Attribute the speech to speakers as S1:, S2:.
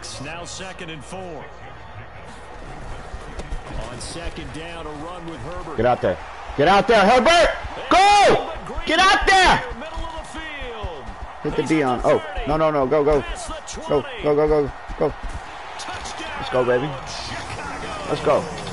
S1: 6. Now 2nd and 4. On 2nd down, a run with Herbert.
S2: Get out there. Get out there, Herbert! Go! Get out there! Hit the Dion. Oh, no. Go. Go. Let's go, baby. Let's go.